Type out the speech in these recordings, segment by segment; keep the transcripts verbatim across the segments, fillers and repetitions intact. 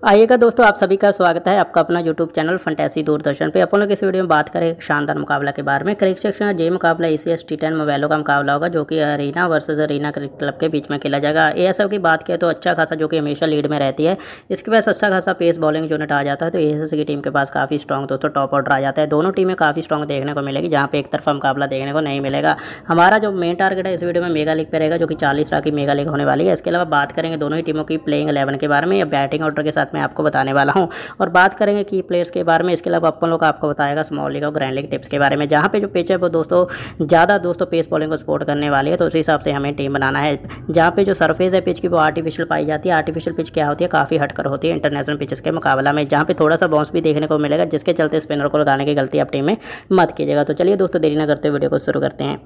आइएगा दोस्तों, आप सभी का स्वागत है आपका अपना यूट्यूब चैनल फंटेसी दूरदर्शन पे। अपन लोग इस वीडियो में बात करें एक शानदार मुकाबला के बारे में। क्रिकेट सेक्शन जे मुकाबला एसीएस टी टेन मोबाइलों का मुकाबला होगा, जो कि arena versus arena cricket club के बीच में खेला जाएगा। एएसएफ की बात करें तो अच्छा खासा, जो कि हमेशा लीड में रहती है, इसके पास अच्छा खासा पेस बॉलिंग यूनिट आ जाता है। तो एएसएफ की टीम के पास काफ़ी स्ट्रॉन्ग दोस्तों टॉप ऑर्डर आ जाता है। दोनों टीमें काफ़ी स्ट्रॉन्ग देखने को मिलेगी, जहाँ पे एक तरफा मुकाबला देखने को नहीं मिलेगा। हमारा जो मेन टारगेट है इस वीडियो में मेगा लीग पे रहेगा, जो कि चालीस लाख की मेगा लीग होने वाली है। इसके अलावा बात करेंगे दोनों ही टीमों की प्लेइंग इलेवन के बारे में, या बैटिंग ऑर्डर के साथ मैं आपको बताने वाला हूं, और बात करेंगे की प्लेयर्स के बारे में। इसके अलावा अपन लोग आपको बताएगा स्मॉल लीग और ग्रैंड लीग टिप्स के बारे में, जहां पे जो पिच है वो दोस्तों ज़्यादा दोस्तों पेस बॉलिंग को सपोर्ट करने वाली है। तो उसी हिसाब से हमें टीम बनाना है। जहां पे जो सरफेस है पिच की वो आर्टिफिशियल पाई जाती है। आर्टिफिशियल पिच क्या होती है, काफ़ी हटकर होती है इंटरनेशनल पिचेस के मुकाबला में, जहाँ पे थोड़ा सा बाउंस भी देखने को मिलेगा, जिसके चलते स्पिनर को लगाने की गलती आप टीम में मत कीजिएगा। तो चलिए दोस्तों, देरी न करते हुए वीडियो को शुरू करते हैं।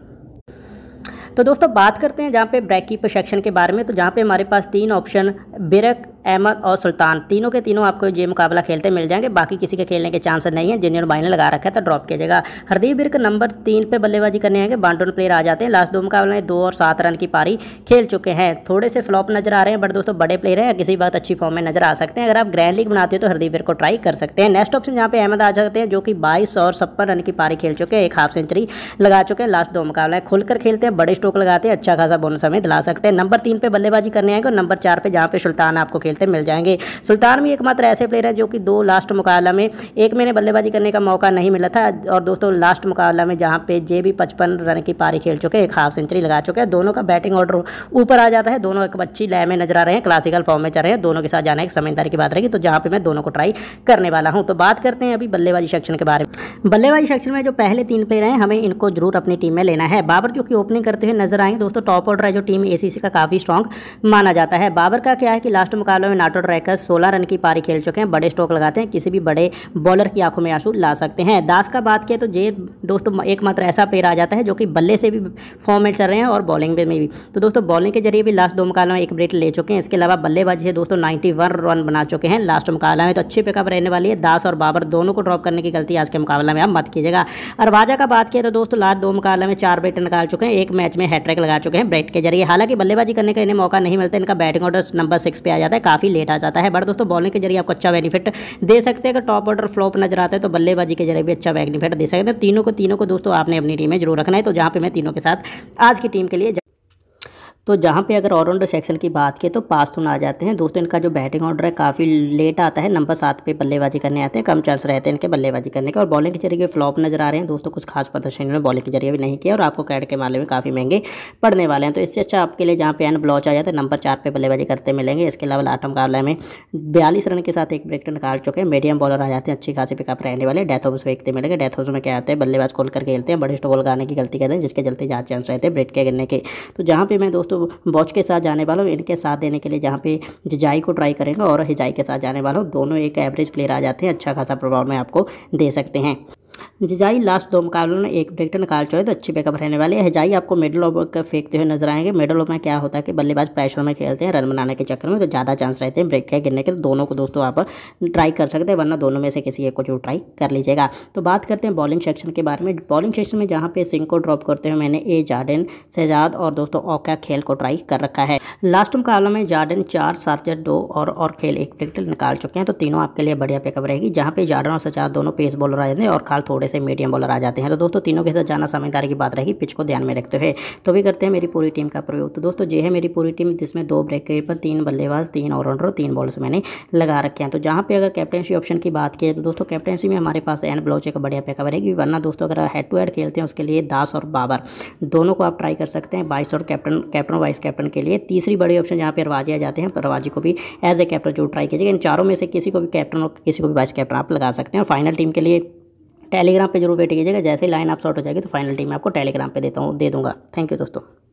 तो दोस्तों बात करते हैं जहाँ पे ब्रेक कीपर सेक्शन के बारे में। तो जहाँ पे हमारे पास तीन ऑप्शन बिरक, अहमद और सुल्तान, तीनों के तीनों आपको ये मुकाबला खेलते मिल जाएंगे। बाकी किसी के खेलने के चांस नहीं है। जिन्होंने भाई ने लगा रखा है तो ड्रॉप कीजिएगा। हरदीप बिरक नंबर तीन पे बल्लेबाजी करने आएंगे। बाउंड्री प्लेयर आ जाते हैं। लास्ट दो मुकाबले में दो और सात रन की पारी खेल चुके हैं। थोड़े से फ्लॉप नजर आ रहे हैं, बट दोस्तों बड़े प्लेयर हैं, किसी बात अच्छी फॉर्म में नजर आ सकते हैं। अगर आप ग्रैंड लीग बनाते हो तो हरदीप बिरक को ट्राई कर सकते हैं। नेक्स्ट ऑप्शन जहाँ पे अहमद आ जाते हैं, जो कि बाईस और छप्पन रन की पारी खेल चुके हैं, एक हाफ सेंचुरी लगा चुके हैं। लास्ट दो मुकाबला खुलकर खेलते हैं, बड़े स्ट्रोक लगाते हैं, अच्छा खासा बोनस हमें दिला सकते हैं। नंबर तीन पे बल्लेबाजी करने आएंगे, और नंबर चार पे जहाँ पे सुल्तान आपको खेलते मिल जाएंगे। सुल्तान भी एकमात्र ऐसे प्लेयर है जो कि दो लास्ट मुकाबला में, एक महीने बल्लेबाजी करने का मौका नहीं मिला था, और दोस्तों लास्ट मुकाबला में जहां पे जे भी पचपन रन की पारी खेल चुके हैं, एक हाफ सेंचुरी लगा चुके हैं। दोनों का बैटिंग ऑर्डर ऊपर आ जाता है। दोनों एक अच्छी लय में नजर आ रहे हैं, क्लासिकल फॉर्म में चल रहे हैं। दोनों के साथ जाना एक समझदारी की बात रहेगी, तो जहां पे मैं दोनों को ट्राई करने वाला हूं। तो बात करते हैं अभी बल्लेबाजी सेक्शन के बारे में। बल्लेबाजी सेक्शन में जो पहले तीन प्लेयर हैं, हमें इनको जरूर अपनी टीम में लेना है। बाबर जो कि ओपनिंग करते हुए नजर आएंगे। दोस्तों टॉप ऑर्डर है जो टीम एसीसी का काफी स्ट्रॉन्ग माना जाता है। बाबर का क्या है कि लास्ट मुकाबले में नाटो ट्रैकर्स सोलह रन की पारी खेल चुके हैं, बड़े स्ट्रोक लगाते हैं, किसी भी बड़े बॉलर की आंखों में आंसू ला सकते हैं। दास का बात किया तो जे दोस्तों एकमात्र ऐसा प्लेयर आ जाता है जो कि बल्ले से भी फॉर्म में चल रहे हैं और बॉलिंग में भी। तो दोस्तों बॉलिंग के जरिए भी लास्ट दो मुकाबले में एक ब्रेक ले चुके हैं। इसके अलावा बल्लेबाजी से दोस्तों इक्यानवे रन बना चुके हैं लास्ट मुकाबला में, तो अच्छी पिकअप रहने वाली है। दास और बाबर दोनों को ड्रॉप करने की गलती आज के मुकाबला में आप मत कीजिएगा। अरवाजा का बात किया तो दोस्तों लास्ट दो मुकाबले में चार ब्रेक निकाल चुके हैं, एक मैच में हैट्रिक लगा चुके हैं ब्रेक के जरिए। हालांकि बल्लेबाजी करने का इन्हें मौका नहीं मिलता, इनका बैटिंग ऑर्डर नंबर सिक्स पे आ जाता है, काफी लेट आ जाता है। बट दोस्तों बॉलिंग के जरिए आपको अच्छा बेनिफिट दे सकते हैं। अगर टॉप ऑर्डर फ्लॉप नजर आता है तो बल्लेबाजी के जरिए भी अच्छा बेनिफिट दे सकते हैं। तीनों को तीनों को दोस्तों आपने अपनी टीम में जरूर रखना है। तो जहां पे मैं तीनों के साथ आज की टीम के लिए, तो जहाँ पे अगर ऑलराउंडर सेक्शन की बात की तो पास्तून आ जाते हैं। दोस्तों इनका जो बैटिंग ऑर्डर है काफ़ी लेट आता है, नंबर सात पे बल्लेबाजी करने आते हैं, कम चांस रहते हैं इनके बल्लेबाजी करने के। और बॉलिंग के जरिए फ्लॉप नजर आ रहे हैं दोस्तों, कुछ खास प्रदर्शन में बॉलिंग के जरिए भी नहीं किया, और आपको कैड के मामले में काफ़ी महंगे पड़ने वाले हैं। तो इससे अच्छा आपके लिए जहाँ पे एन ब्लॉच आ जाते हैं, नंबर चार पे बल्लेबाजी करते मिलेंगे। इसके अलावा लास्ट मुकाबले में बयालीस रन के साथ एक ब्रेक निकाल चुके हैं। मीडियम बॉलर आ जाते हैं, अच्छी खासी पिकअप रहने वाले। डेथ ओवर्स देखते मिलेंगे। डेथ ओवर्स में क्या आता है, बल्लेबाज खोल कर खेलते हैं, बड़े स्ट्रोक लगाने की गलती करते हैं, जिसके चलते ज़्यादा चांस रहते हैं ब्रेक के गिरने के। तो जहाँ पे मैं दोस्तों बॉच के जाने वाला हूँ, इनके साथ देने के लिए जहाँ पे जिजाई को ट्राई करेंगे, और हिजाई के साथ जाने वाला हूँ। दोनों एक एवरेज प्लेयर आ जाते हैं, अच्छा खासा प्रभाव में आपको दे सकते हैं। जिजाई लास्ट दो मुकाबलों में एक ब्रेक निकाल चुके तो अच्छी बैकअप रहने वाली है। हिजाई आपको मिडल ओवर का फेंकते हुए नजर आएंगे। मिडल ओवर में क्या होता है कि बल्लेबाज प्रेशर में खेलते हैं रन बनाने के चक्कर में, तो ज़्यादा चांस रहते हैं ब्रेक के गिरने के। दोनों को दोस्तों आप ट्राई कर सकते हैं, वरना दोनों में से किसी एक को जो ट्राई कर लीजिएगा। तो बात करते हैं बॉलिंग सेक्शन के बारे में। बॉलिंग सेक्शन में जहाँ पे सिंह को ड्रॉप करते हुए मैंने ए जार्डन, शहजाद और दोस्तों ओका खेल को ट्राई कर रखा है। लास्ट मुकाबला में जार्डन चार, सार्जर दो और और खेल एक ब्रेक निकाल चुके हैं, तो तीनों आपके लिए बढ़िया पिकअप रहेगी। जहाँ पे जार्डन और शहजाद दोनों पेस बॉलर आ जाते हैं, और खाल थोड़े से मीडियम बॉलर आ जाते हैं। तो दोस्तों तीनों के साथ जाना समझदारी की बात रहेगी, पिच को ध्यान में रखते हुए। तो भी करते हैं मेरी पूरी टीम का प्रयोग। तो दोस्तों ये है मेरी पूरी टीम, जिसमें दो ब्रेक कीपर, तीन बल्लेबाज, तीन ऑलराउंडर, तीन बॉलर्स मैंने लगा रखे हैं। तो जहाँ पे अगर कैप्टनसी ऑप्शन की बात की तो दोस्तों कैप्टनसी में हमारे पास एन ब्लॉच एक बढ़िया पिकअप रहेगी। वरना दोस्तों अगर हेड टू हेड खेलते हैं उसके लिए दास और बाबर दोनों को आप ट्राई कर सकते हैं, बाइस और कैप्टन कैप्टन वाइस कैप्टन के लिए। तीसरी बड़ी ऑप्शन जहाँ पे रवाजी आ जाते हैं, रवाजी को भी एज ए कैप्टन जो ट्राई कीजिएगा। इन चारों में से किसी को भी कैप्टन और किसी को भी वाइस कैप्टन आप लगा सकते हैं। और फाइनल टीम के लिए टेलीग्राम पे जरूर वेट कीजिएगा। जैसे ही लाइन आप शॉर्ट हो जाएगी तो फाइनल टीम मैं आपको टेलीग्राम पे देता हूँ दे दूँगा। थैंक यू दोस्तों।